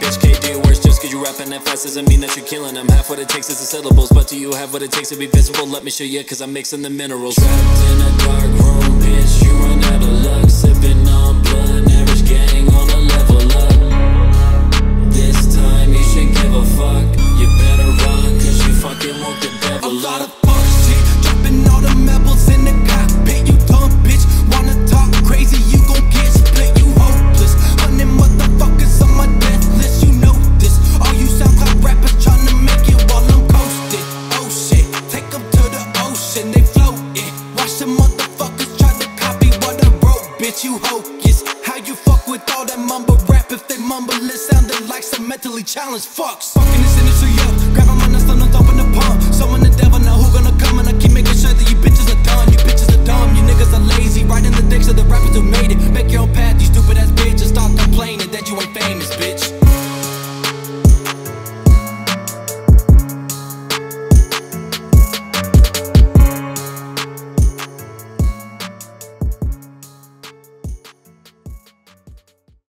bitch can't do worse. Just cause you rapping that fast doesn't mean that you're killing them. Half what it takes is the syllables, but do you have what it takes to be visible? Let me show you, cause I'm mixing the minerals. Trapped in a dark room, bitch, you run out of luck. Sipping on blood, average gang on a level up. This time you should give a fuck. You better run, cause you fucking woke the devil up. A lot of fuck shit, dropping all the pebbles in the cockpit. You dumb bitch, wanna talk crazy, you gon' get split. You hopeless, 100 motherfuckers on my death list. You know this, all you SoundCloud rappers tryna make it while I'm coasting. Oh shit, take them to the ocean, they floating. Watch the motherfuckers try to copy what I wrote, bitch, you hocus. How you fuck with all that mumble rap? If they mumble, it sounded like some mentally challenged fucks. Fucking this industry up, grab them on the sun, don't open the palm. Someone the devil, now who gonna come? And I keep making sure that you bitches are done. You bitches are dumb, you niggas are lazy. Riding the dicks of the rappers who made it. Make your own path, you stupid ass bitch.